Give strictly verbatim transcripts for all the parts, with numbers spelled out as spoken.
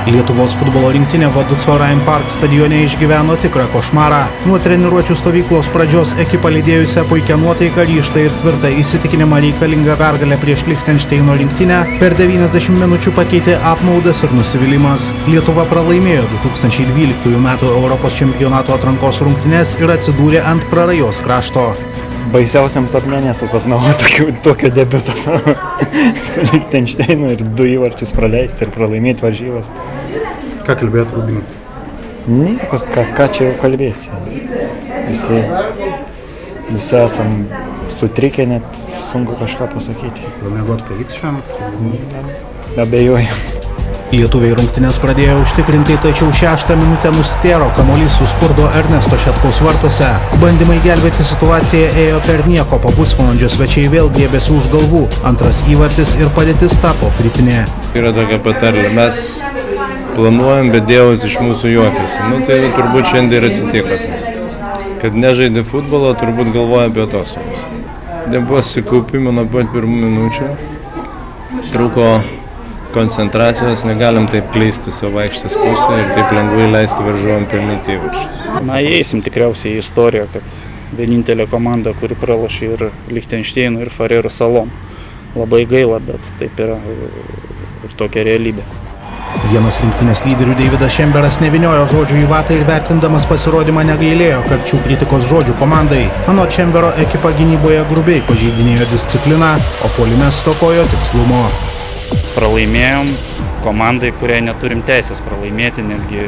Lietuvos futbolo rinktinė Vaduzco Rhein Park stadione išgyveno tikrą košmarą. Nuo treniruočių stovyklos pradžios ekipą lydėjusią puikią nuotaiką, ryžtą ir tvirtą įsitikinimą reikalingą pergalę prieš Lichtenšteino rinktinę per devyniasdešimt minučių pakeitė apmaudas ir nusivylimas. Lietuva pralaimėjo du tūkstančiai dvyliktųjų metų Europos čempionato atrankos rungtynes ir atsidūrė ant prarajos krašto. Baisiausiam sapne nesusapnavo tokio debiuto su Lichtenšteinu ir du įvarčius praleisti ir pralaimėti varžybas. Ką kalbėjot Rubinu? Niekos, ką, ką čia jau kalbėsi. Visi, visi esam sutrikę, net sunku kažką pasakyti. Pamiegot pavyks šiandien? Abejoju. Lietuviai rungtynes pradėjo užtikrinti, tačiau šeštą minutę nustėro kamuolys suspurdo Ernesto Šetkaus vartuose. Bandymai gelbėti situaciją ėjo per nieko, po pusvalandžio svečiai vėl griebėsi už galvų. Antras įvartis ir padėtis tapo kritinė. Yra tokia patarlė, mes planuojam, bet Dievas iš mūsų juokiasi. Nu tai turbūt šiandien ir atsitiko tas. Kad nežaidė futbolo, turbūt galvoja apie atostogas. Nebuvo susikaupimo nuo pat pirmų minučių. Trūko koncentracijos, negalim taip kleisti savo aikštės pusę ir taip lengvai leisti varžovam pelnyti įvarčius. Na, įeisim tikriausiai į istoriją, kad vienintelė komanda, kuri pralošė ir Lichtenšteino, ir Farerų salom. Labai gaila, bet taip yra ir tokia realybė. Vienas rinktinės lyderių Deividas Šemberas nevyniojo žodžių į vatą ir vertindamas pasirodymą negailėjo karčių kritikos žodžių komandai. Anot Šembero ekipa gynyboje grubiai pažeidinėjo discipliną, o puolime stokojo tikslumo. Pralaimėjom komandai, kuriai neturim teisės pralaimėti, netgi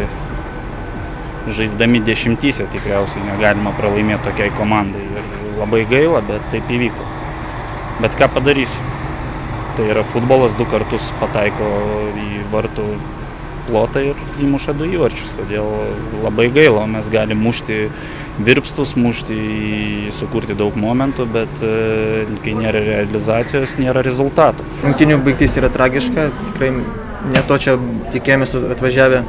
žaisdami dešimtyse tikriausiai negalima pralaimėti tokiai komandai. Ir labai gaila, bet taip įvyko. Bet ką padarysi? Tai yra futbolas, du kartus pataiko į vartų plotą ir įmuša du įvarčius. Todėl labai gaila, mes galim mušti virpstus, mušti, sukurti daug momentų, bet kai nėra realizacijos, nėra rezultatų. Rungtynių baigtis yra tragiška, tikrai ne to čia tikėjomės atvažiavę.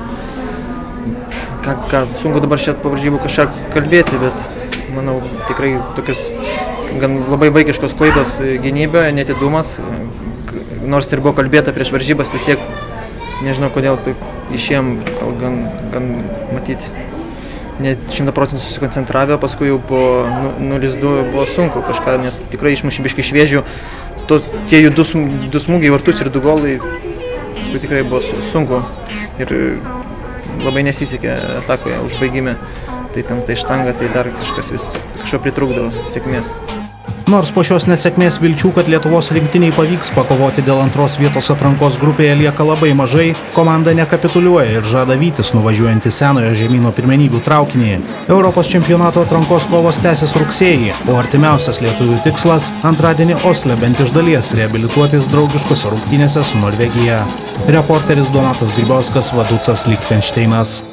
Ką, ką, sunku dabar šią pavaržybų kažką kalbėti, bet manau tikrai tokios gan labai vaikiškos klaidos gynyboje, netidumas. Nors ir buvo kalbėta prieš varžybas, vis tiek nežinau kodėl taip išėjom, gan, gan matyti, ne šimtą procentų susikoncentravę, paskui jau po nulis du buvo sunku kažką, nes tikrai išmušė biškį šviežių. To, tie jų du, du smūgiai vartus ir du golai, paskui tikrai buvo sunku ir labai nesisekė atakoje, užbaigime. Tai tam tai štanga, tai dar kažkas vis kažko pritrūkdavo sėkmės. Nors po šios nesėkmės vilčių, kad Lietuvos rinktiniai pavyks pakovoti dėl antros vietos atrankos grupėje lieka labai mažai, komanda nekapituliuoja ir žada vytis nuvažiuojantį senojo žemyno pirmenybių traukinį. Europos čempionato atrankos kovos tęsis rugsėjį, o artimiausias lietuvių tikslas antradienį Osle bent iš dalies reabilituotis draugiškose rungtynėse su Norvegija. Reporteris Donatas Grybauskas, Vaduzcas, Lichtenšteinas.